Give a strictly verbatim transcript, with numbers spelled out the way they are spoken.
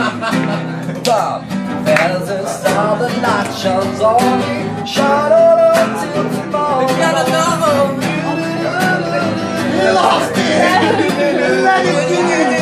Bob, there's a star, the light shines on me. Shine on till tomorrow. We got another. You lost it.